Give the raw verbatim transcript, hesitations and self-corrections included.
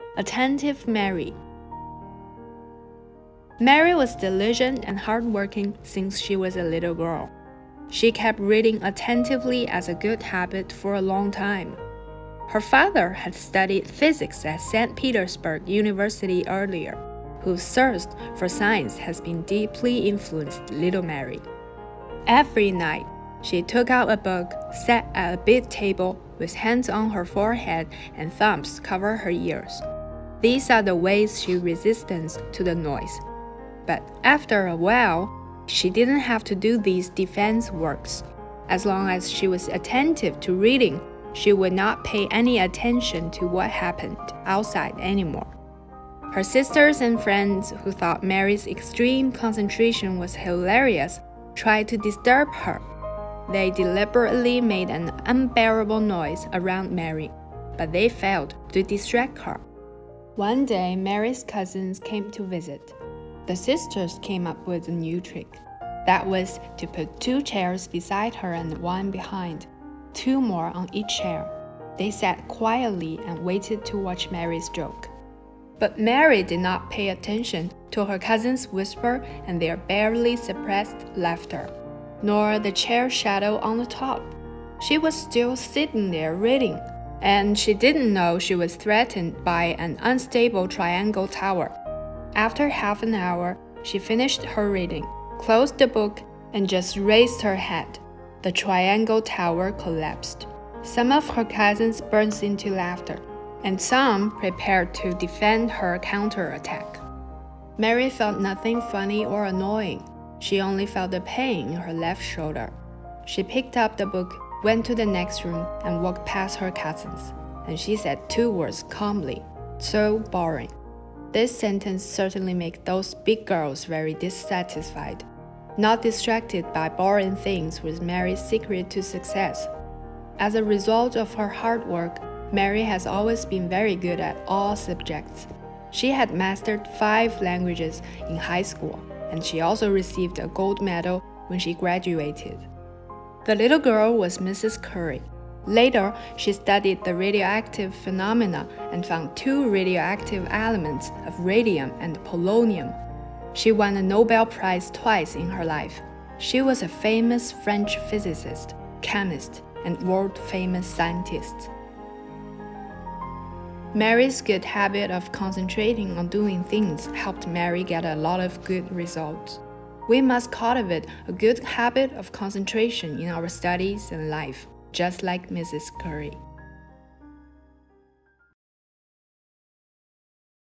Attentive Mary. Mary was diligent and hardworking since she was a little girl. She kept reading attentively as a good habit for a long time. Her father had studied physics at Saint Petersburg University earlier, whose thirst for science has been deeply influenced little Mary. Every night, she took out a book, sat at a big table with hands on her forehead and thumbs cover her ears. These are the ways she resisted to the noise. But after a while, she didn't have to do these defense works. As long as she was attentive to reading, she would not pay any attention to what happened outside anymore. Her sisters and friends, who thought Mary's extreme concentration was hilarious, tried to disturb her. They deliberately made an unbearable noise around Mary, but they failed to distract her. One day, Mary's cousins came to visit. The sisters came up with a new trick. That was to put two chairs beside her and one behind, two more on each chair. They sat quietly and waited to watch Mary's joke. But Mary did not pay attention to her cousin's whisper and their barely suppressed laughter, nor the chair shadow on the top. She was still sitting there reading, and she didn't know she was threatened by an unstable triangle tower. After half an hour, she finished her reading, closed the book, and just raised her head. The triangle tower collapsed. Some of her cousins burst into laughter, and some prepared to defend her counterattack. Mary felt nothing funny or annoying. She only felt the pain in her left shoulder. She picked up the book, went to the next room, and walked past her cousins. And she said two words calmly, "So boring." This sentence certainly made those big girls very dissatisfied. Not distracted by boring things was Mary's secret to success. As a result of her hard work, Mary has always been very good at all subjects. She had mastered five languages in high school, and she also received a gold medal when she graduated. The little girl was Missus Curie. Later, she studied the radioactive phenomena and found two radioactive elements of radium and polonium. She won a Nobel Prize twice in her life. She was a famous French physicist, chemist, and world-famous scientist. Mary's good habit of concentrating on doing things helped Mary get a lot of good results. We must cultivate a good habit of concentration in our studies and life, just like Missus Curie.